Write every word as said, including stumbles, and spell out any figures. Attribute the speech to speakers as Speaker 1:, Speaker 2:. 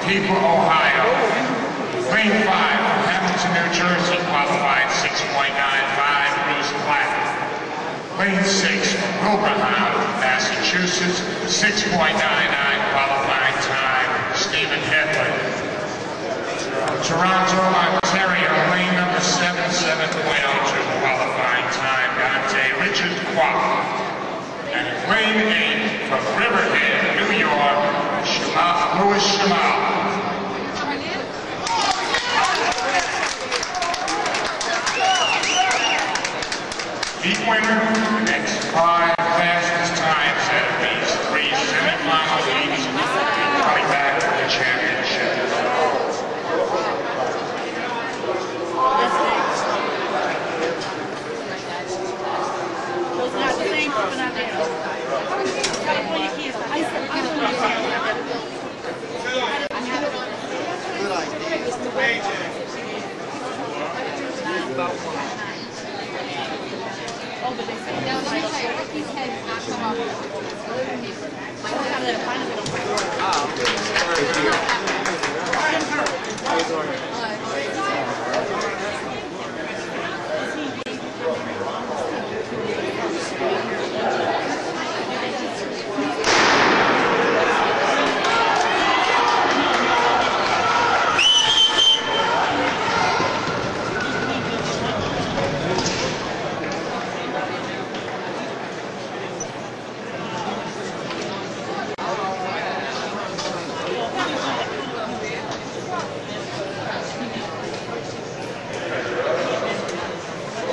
Speaker 1: Piqua, Ohio. Lane five from Hamilton, New Jersey, qualified six point nine five, Bruce Platt. Lane six from Wilbraham, Massachusetts, six point nine nine, qualifying time, Stephen Hedlund. From Toronto, Ontario, lane number seven, seven point oh two, qualifying time, Dante Richard Quack. And lane eight from Riverhead, New York, Shema, Louis Shema. Heat winner, next five fastest times out of these three semifinal heats, coming back for the championship.
Speaker 2: Oh, but they said, no, let me tell you, Ricky's head is not come up. I don't have that in front of me.